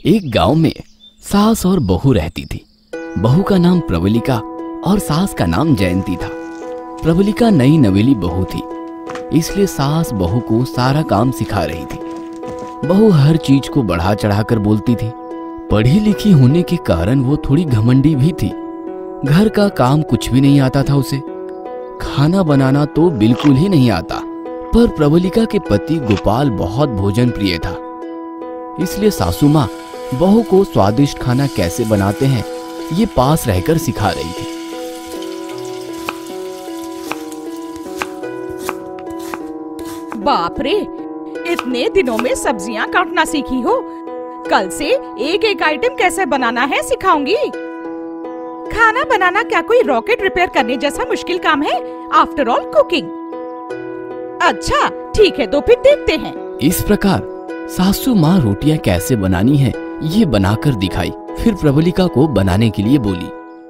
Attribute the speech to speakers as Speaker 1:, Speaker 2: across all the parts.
Speaker 1: एक गांव में सास और बहू रहती थी। बहू का नाम प्रवलिका और सास का नाम जयंती था। प्रवलिका नई नवेली बहू थी, इसलिए सास बहू को सारा काम सिखा रही थी। बहू हर चीज को बढ़ा चढ़ाकर बोलती थी। पढ़ी लिखी होने के कारण वो थोड़ी घमंडी भी थी। घर का काम कुछ भी नहीं आता था उसे। खाना बनाना तो बिल्कुल ही नहीं आता। पर प्रवलिका के पति गोपाल बहुत भोजन प्रिय था, इसलिए सासू माँ बहू को स्वादिष्ट खाना कैसे बनाते हैं ये पास रहकर सिखा रही थी।
Speaker 2: बाप रे, इतने दिनों में सब्जियां काटना सीखी हो। कल से एक एक आइटम कैसे बनाना है सिखाऊंगी। खाना बनाना क्या कोई रॉकेट रिपेयर करने जैसा मुश्किल काम है? After all cooking. अच्छा ठीक है, तो फिर देखते हैं।
Speaker 1: इस प्रकार सासू माँ रोटियां कैसे बनानी है ये बनाकर दिखाई। फिर प्रवलिका को बनाने के लिए बोली।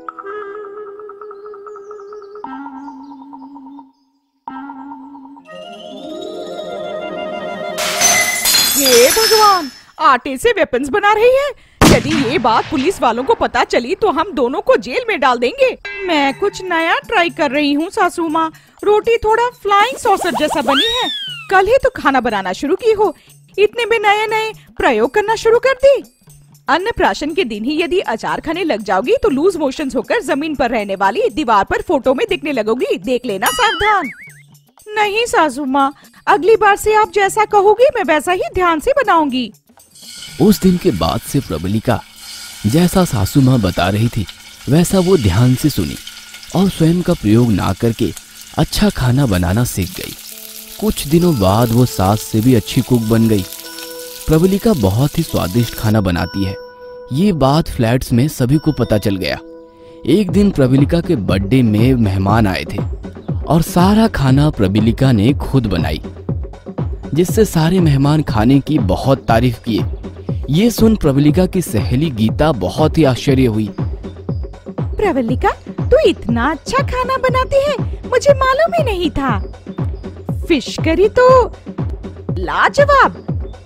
Speaker 2: हे भगवान, आटे से वेपन्स बना रही है। यदि ये बात पुलिस वालों को पता चली तो हम दोनों को जेल में डाल देंगे। मैं कुछ नया ट्राई कर रही हूँ सासू माँ। रोटी थोड़ा फ्लाइंग सॉसर जैसा बनी है। कल ही तो खाना बनाना शुरू की हो, इतने में नए नए प्रयोग करना शुरू कर दी। अन्नप्राशन के दिन ही यदि अचार खाने लग जाओगी तो लूज मोशंस होकर जमीन पर रहने वाली दीवार पर फोटो में दिखने लगोगी। देख लेना सावधान। नहीं सासू माँ, अगली बार से आप जैसा कहोगी मैं वैसा ही ध्यान से बनाऊंगी।
Speaker 1: उस दिन के बाद से प्रवलिका जैसा सासू माँ बता रही थी वैसा वो ध्यान से सुनी और स्वयं का प्रयोग ना करके अच्छा खाना बनाना सीख गई। कुछ दिनों बाद वो सास से भी अच्छी कुक बन गई। प्रवलिका बहुत ही स्वादिष्ट खाना बनाती है। ये बात फ्लैट्स में सभी को पता चल गया। एक दिन प्रवलिका के बर्थडे में मेहमान आए थे और सारा खाना प्रवलिका ने खुद बनाई, जिससे सारे मेहमान खाने की बहुत तारीफ किए। ये सुन प्रवलिका की सहेली गीता बहुत ही आश्चर्य हुई।
Speaker 2: प्रवलिका, तू इतना अच्छा खाना बनाती है, मुझे मालूम ही नहीं था। फिश करी तो लाजवाब।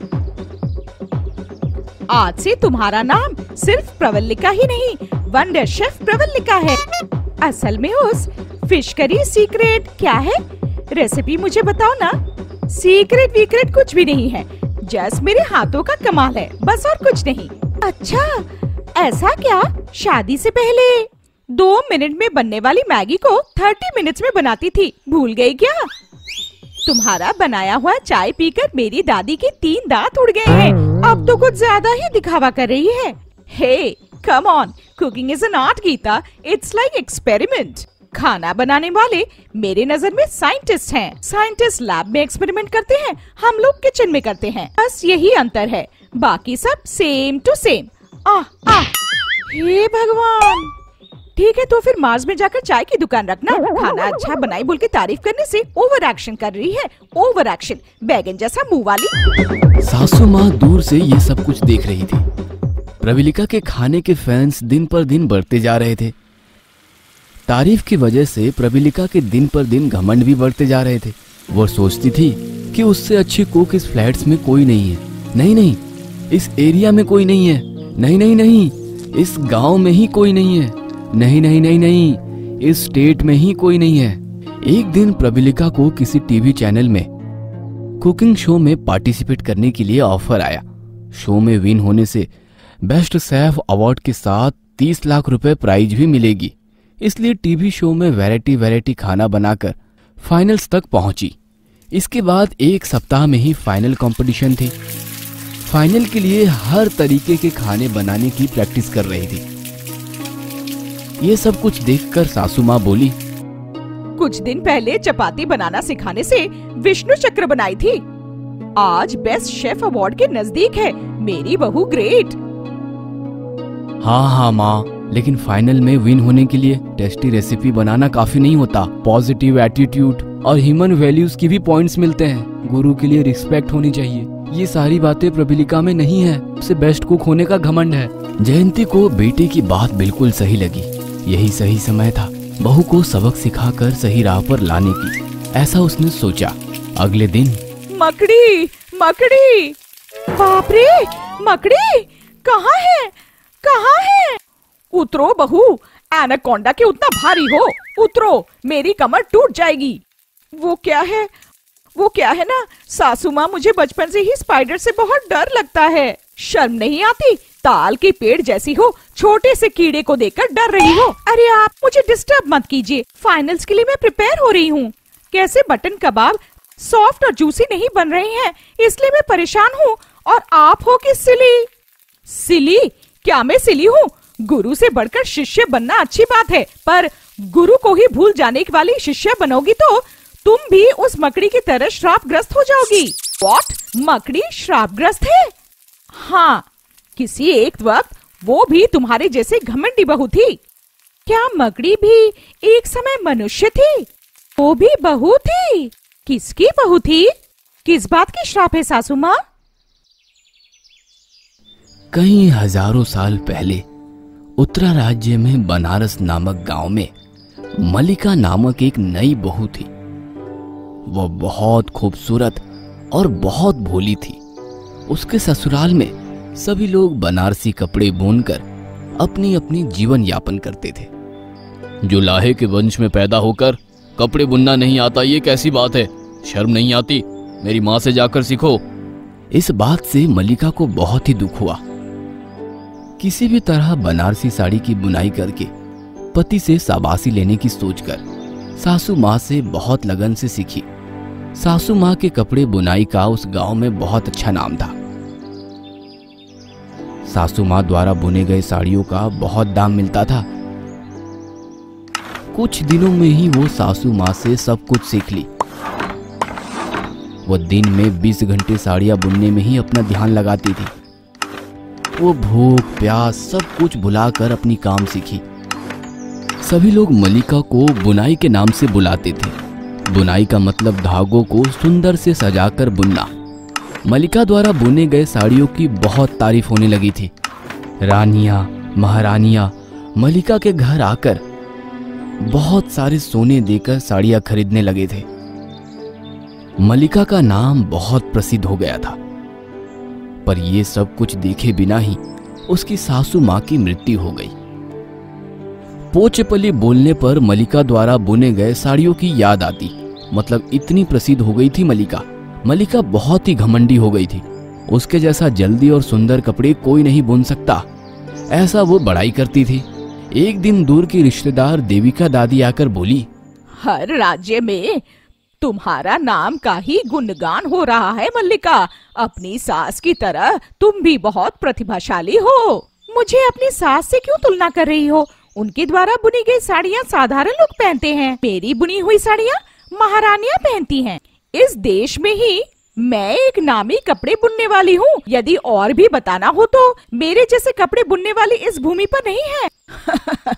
Speaker 2: आज से तुम्हारा नाम सिर्फ प्रवलिका ही नहीं, वंडर शेफ प्रवलिका है। असल में उस फिश करी सीक्रेट क्या है? रेसिपी मुझे बताओ ना। सीक्रेट वीक्रेट कुछ भी नहीं है, जस्ट मेरे हाथों का कमाल है, बस और कुछ नहीं। अच्छा ऐसा क्या? शादी से पहले 2 मिनट में बनने वाली मैगी को 30 मिनट्स में बनाती थी, भूल गई क्या? तुम्हारा बनाया हुआ चाय पीकर मेरी दादी के 3 दांत उड़ गए हैं। अब तो कुछ ज्यादा ही दिखावा कर रही है। Hey come on, cooking is an art Geeta, it's like experiment. खाना बनाने वाले मेरे नजर में साइंटिस्ट हैं। साइंटिस्ट लैब में एक्सपेरिमेंट करते हैं, हम लोग किचन में करते हैं। बस यही अंतर है, बाकी सब सेम टू सेम। हे भगवान। ठीक है, तो फिर मार्स में जाकर चाय की दुकान रखना। खाना अच्छा बनाई बोल के तारीफ करने से ओवर एक्शन कर रही है। ओवर एक्शन, बैगन जैसा मुंह वाली।
Speaker 1: सासू माँ दूर से ये सब कुछ देख रही थी। प्रवलिका के खाने के फैंस दिन पर दिन बढ़ते जा रहे थे। तारीफ की वजह से प्रवलिका के दिन पर दिन घमंड भी बढ़ते जा रहे थे। वो सोचती थी कि उससे अच्छी कुक इस फ्लैट्स में कोई नहीं है। नहीं, इस एरिया में कोई नहीं है। नहीं, इस गांव में ही कोई नहीं है। नहीं, इस स्टेट में ही कोई नहीं है। एक दिन प्रवलिका को किसी टीवी चैनल में कुकिंग शो में पार्टिसिपेट करने के लिए ऑफर आया। शो में विन होने से बेस्ट शेफ अवार्ड के साथ 30 लाख रुपए प्राइज भी मिलेगी। इसलिए टीवी शो में वैरायटी खाना बनाकर फाइनल्स तक पहुंची। इसके बाद 1 सप्ताह में ही फाइनल कंपटीशन थी। फाइनल के लिए हर तरीके के खाने बनाने की प्रैक्टिस कर रही थी। ये सब कुछ देखकर सासू माँ बोली,
Speaker 2: कुछ दिन पहले चपाती बनाना सिखाने से विष्णु चक्र बनाई थी, आज बेस्ट शेफ अवार्ड के नजदीक है। मेरी बहू ग्रेट।
Speaker 1: हाँ माँ, लेकिन फाइनल में विन होने के लिए टेस्टी रेसिपी बनाना काफी नहीं होता। पॉजिटिव एटीट्यूड और ह्यूमन वैल्यूज की भी पॉइंट्स मिलते हैं। गुरु के लिए रिस्पेक्ट होनी चाहिए। ये सारी बातें प्रवलिका में नहीं है। उसे बेस्ट कुक होने का घमंड है। जयंती को बेटे की बात बिल्कुल सही लगी। यही सही समय था बहू को सबक सिखाकर सही राह पर लाने की, ऐसा उसने सोचा। अगले दिन
Speaker 2: मकड़ी, बाप रे, मकड़ी कहाँ है? कहाँ है? उतरो बहू, एनाकोंडा के उतना भारी हो, उतरो, मेरी कमर टूट जाएगी। वो क्या है? वो क्या है ना सासू माँ, मुझे बचपन से ही स्पाइडर से बहुत डर लगता है। शर्म नहीं आती? ताल के पेड़ जैसी हो, छोटे से कीड़े को देखकर डर रही हो। अरे आप मुझे डिस्टर्ब मत कीजिए, फाइनल्स के लिए मैं प्रिपेयर हो रही हूँ। कैसे बटन कबाब सॉफ्ट और जूसी नहीं बन रहे हैं, इसलिए मैं परेशान हूँ। और आप हो कि सिली? सिली? क्या मैं सिली हूँ? गुरु से बढ़कर शिष्य बनना अच्छी बात है, पर गुरु को ही भूल जाने वाली शिष्य बनोगी तो तुम भी उस मकड़ी की तरह श्रापग्रस्त हो जाओगी। व्हाट? मकड़ी श्रापग्रस्त है? हाँ, किसी एक वक्त वो भी तुम्हारे जैसे घमंडी बहू थी। क्या मकड़ी भी एक समय मनुष्य थी? वो भी बहू थी? किसकी बहू थी? किस बात की श्राप है सासू माँ?
Speaker 1: कई हजारों साल पहले उत्तरा राज्य में बनारस नामक गांव में मलिका नामक एक नई बहू थी। वह बहुत खूबसूरत और बहुत भोली थी। उसके ससुराल में सभी लोग बनारसी कपड़े बुनकर अपनी अपनी जीवन यापन करते थे। जुलाहे के वंश में पैदा होकर कपड़े बुनना नहीं आता, ये कैसी बात है? शर्म नहीं आती? मेरी माँ से जाकर सीखो। इस बात से मलिका को बहुत ही दुख हुआ। किसी भी तरह बनारसी साड़ी की बुनाई करके पति से शाबाशी लेने की सोचकर सासू माँ से बहुत लगन से सीखी। सासू माँ के कपड़े बुनाई का उस गांव में बहुत अच्छा नाम था। सासू माँ द्वारा बुने गए साड़ियों का बहुत दाम मिलता था। कुछ दिनों में ही वो सासू माँ से सब कुछ सीख ली। वो दिन में 20 घंटे साड़ियाँ बुनने में ही अपना ध्यान लगाती थी। वो भूख प्यास सब कुछ भुलाकर अपनी काम सीखी। सभी लोग मलिका को बुनाई के नाम से बुलाते थे। बुनाई का मतलब धागों को सुंदर से सजाकर बुनना। मलिका द्वारा बुने गए साड़ियों की बहुत तारीफ होने लगी थी। रानियां, महारानियां मलिका के घर आकर बहुत सारे सोने देकर साड़ियां खरीदने लगे थे। मलिका का नाम बहुत प्रसिद्ध हो गया था। पर ये सब कुछ देखे बिना ही उसकी सासू माँ की मृत्यु हो गई। पोचेपली बोलने पर मलिका द्वारा बुने गए साड़ियों की याद आती। मतलब इतनी प्रसिद्ध हो गई थी मलिका। मलिका बहुत ही घमंडी हो गई थी। उसके जैसा जल्दी और सुंदर कपड़े कोई नहीं बुन सकता, ऐसा वो बड़ाई करती थी। एक दिन दूर की रिश्तेदार देविका दादी आकर बोली,
Speaker 2: हर राज्य में तुम्हारा नाम का ही गुणगान हो रहा है मल्लिका। अपनी सास की तरह तुम भी बहुत प्रतिभाशाली हो। मुझे अपनी सास से क्यों तुलना कर रही हो? उनके द्वारा बुनी गई साड़ियाँ साधारण लोग पहनते हैं, मेरी बुनी हुई साड़ियाँ महारानियां पहनती हैं। इस देश में ही मैं एक नामी कपड़े बुनने वाली हूँ। यदि और भी बताना हो तो मेरे जैसे कपड़े बुनने वाली इस भूमि पर नहीं है।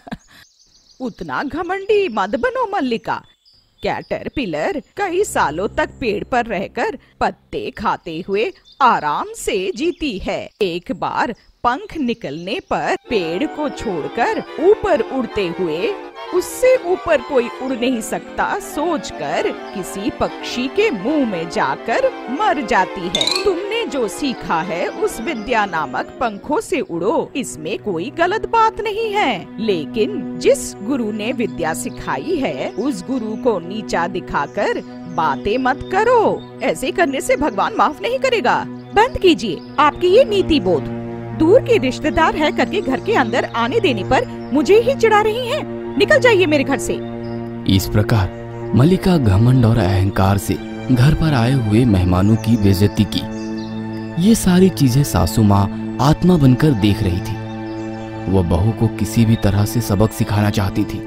Speaker 2: उतना घमंडी मत बनो मल्लिका। कैटरपिलर कई सालों तक पेड़ पर रहकर पत्ते खाते हुए आराम से जीती है। एक बार पंख निकलने पर पेड़ को छोड़कर ऊपर उड़ते हुए उससे ऊपर कोई उड़ नहीं सकता सोचकर किसी पक्षी के मुंह में जाकर मर जाती है। तुमने जो सीखा है उस विद्या नामक पंखों से उड़ो, इसमें कोई गलत बात नहीं है। लेकिन जिस गुरु ने विद्या सिखाई है उस गुरु को नीचा दिखाकर बातें मत करो। ऐसे करने से भगवान माफ नहीं करेगा। बंद कीजिए आपकी ये नीति बोध। दूर के रिश्तेदार है करके घर के अंदर आने देने पर मुझे ही चिढ़ा रही हैं। निकल जाइए मेरे घर से।
Speaker 1: इस प्रकार मलिका घमंड और अहंकार से घर पर आए हुए मेहमानों की बेइज्जती की। ये सारी चीजें सासू माँ आत्मा बनकर देख रही थी। वह बहू को किसी भी तरह से सबक सिखाना चाहती थी।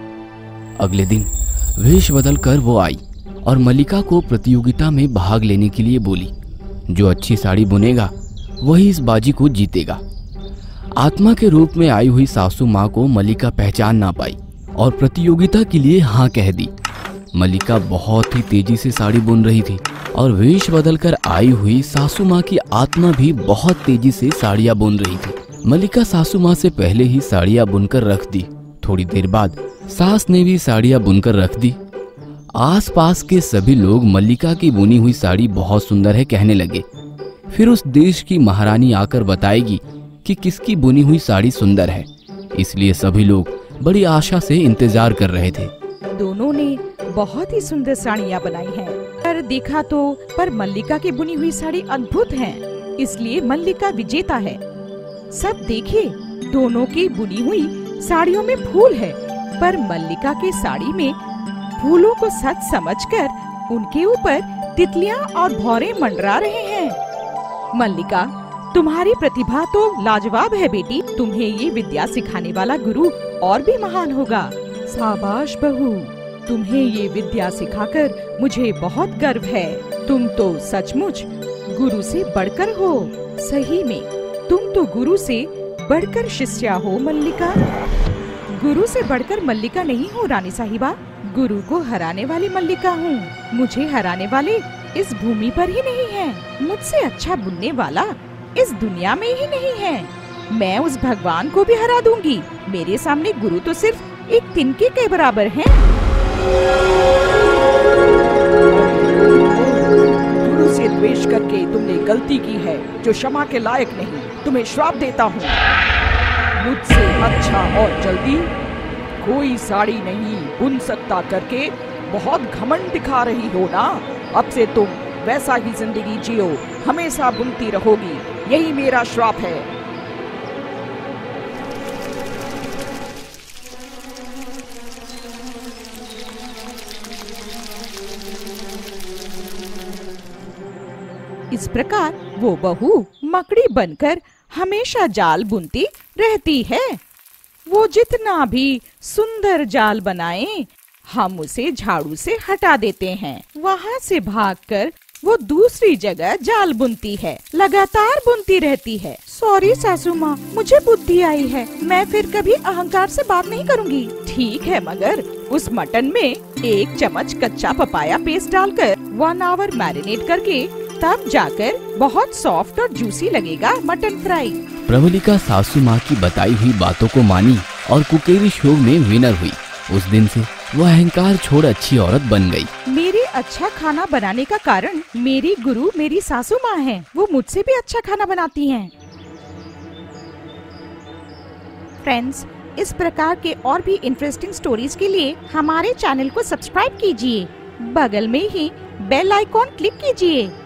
Speaker 1: अगले दिन वेश बदलकर वो आई और मलिका को प्रतियोगिता में भाग लेने के लिए बोली। जो अच्छी साड़ी बुनेगा वही इस बाजी को जीतेगा। आत्मा के रूप में आई हुई सासू माँ को मलिका पहचान ना पाई और प्रतियोगिता के लिए हाँ कह दी। मलिका बहुत ही तेजी से साड़ी बुन रही थी और वेश बदलकर आई हुई सासू माँ की आत्मा भी बहुत तेजी से साड़ियाँ बुन रही थी। मलिका सासू माँ से पहले ही साड़ियाँ बुनकर रख दी। थोड़ी देर बाद सास ने भी साड़ियाँ बुनकर रख दी। आसपास के सभी लोग मलिका की बुनी हुई साड़ी बहुत सुंदर है कहने लगे। फिर उस देश की महारानी आकर बताएगी कि किसकी बुनी हुई साड़ी सुंदर है, इसलिए सभी लोग बड़ी आशा से इंतजार कर रहे थे।
Speaker 2: दोनों ने बहुत ही सुंदर साड़ियाँ बनाई हैं। पर देखा तो पर मल्लिका की बुनी हुई साड़ी अद्भुत है, इसलिए मल्लिका विजेता है। सब देखिए, दोनों की बुनी हुई साड़ियों में फूल है, पर मल्लिका की साड़ी में फूलों को सच समझकर उनके ऊपर तितलियां और भौरे मंडरा रहे हैं। मल्लिका, तुम्हारी प्रतिभा तो लाजवाब है बेटी। तुम्हें ये विद्या सिखाने वाला गुरु और भी महान होगा। शाबाश बहू, तुम्हें ये विद्या सिखाकर मुझे बहुत गर्व है। तुम तो सचमुच गुरु से बढ़कर हो। सही में तुम तो गुरु से बढ़कर शिष्या हो मल्लिका। गुरु से बढ़कर मल्लिका नहीं हो रानी साहिबा, गुरु को हराने वाली मल्लिका हूँ। मुझे हराने वाले इस भूमि पर ही नहीं है। मुझसे अच्छा बुनने वाला इस दुनिया में ही नहीं है। मैं उस भगवान को भी हरा दूंगी। मेरे सामने गुरु तो सिर्फ एक तिनके के बराबर हैं।
Speaker 3: गुरु से द्वेष करके तुमने गलती की है जो क्षमा के लायक नहीं। तुम्हें श्राप देता हूँ। मुझसे अच्छा और जल्दी कोई साड़ी नहीं बुन सकता करके बहुत घमंड दिखा रही हो ना। अब से तुम वैसा ही जिंदगी जियो, हमेशा बुनती रहोगी। यही मेरा श्राप है।
Speaker 2: इस प्रकार वो बहू मकड़ी बनकर हमेशा जाल बुनती रहती है। वो जितना भी सुंदर जाल बनाए, हम उसे झाड़ू से हटा देते हैं। वहाँ से भागकर वो दूसरी जगह जाल बुनती है, लगातार बुनती रहती है। सॉरी सासू माँ, मुझे बुद्धि आई है। मैं फिर कभी अहंकार से बात नहीं करूँगी। ठीक है, मगर उस मटन में 1 चम्मच कच्चा पपाया पेस्ट डालकर 1 आवर मैरिनेट करके तब जाकर बहुत सॉफ्ट और जूसी लगेगा मटन फ्राई।
Speaker 1: प्रवलिका सासू माँ की बताई हुई बातों को मानी और कुकेरी शो में विनर हुई। उस दिन से वो अहंकार छोड़ अच्छी औरत बन गई।
Speaker 2: मेरे अच्छा खाना बनाने का कारण मेरी गुरु मेरी सासू माँ है। वो मुझसे भी अच्छा खाना बनाती हैं। फ्रेंड्स, इस प्रकार के और भी इंटरेस्टिंग स्टोरीज के लिए हमारे चैनल को सब्सक्राइब कीजिए। बगल में ही बेल आइकॉन क्लिक कीजिए